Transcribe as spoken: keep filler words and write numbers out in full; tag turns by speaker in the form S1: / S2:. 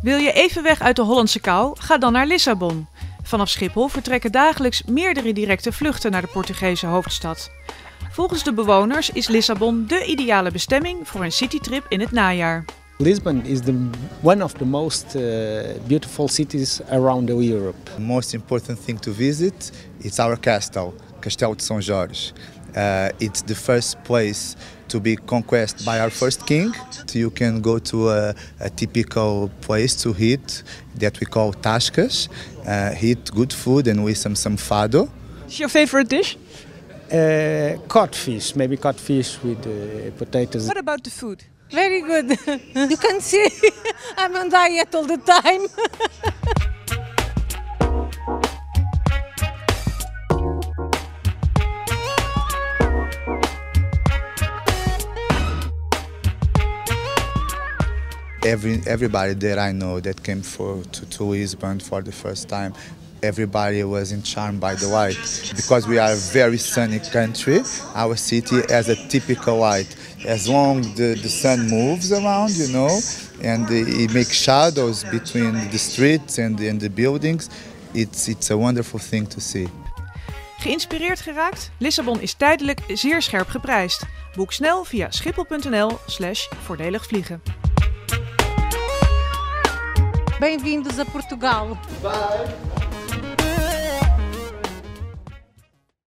S1: Wil je even weg uit de Hollandse kou? Ga dan naar Lissabon. Vanaf Schiphol vertrekken dagelijks meerdere directe vluchten naar de Portugese hoofdstad. Volgens de bewoners is Lissabon dé ideale bestemming voor een citytrip in het najaar.
S2: Lisbon is the, one of the most uh, beautiful cities around Europe.
S3: The most important thing to visit is our castle, Castelo de São Jorge. Uh, it's the first place to be conquered by our first king. You can go to a, a typical place to eat that we call tascas, uh, eat good food and with some, some fado.
S1: What's your favorite dish?
S2: Uh, codfish, maybe codfish with uh, potatoes.
S1: What about the food?
S4: Very good. You can see I'm on diet all the time.
S3: Every, everybody that I know that came for, to, to Lisbon for the first time, everybody was charmed by the white. Because we are a very sunny country, our city has a typical white. As long as the, the sun moves around, you know, and it makes shadows between the streets and the, and the buildings, it's, it's a wonderful thing to see.
S1: Geïnspireerd geraakt? Lissabon is tijdelijk zeer scherp geprijsd. Boek snel via schiphol punt n l slash voordelig vliegen.
S4: Bem-vindos a Portugal.
S3: Bye.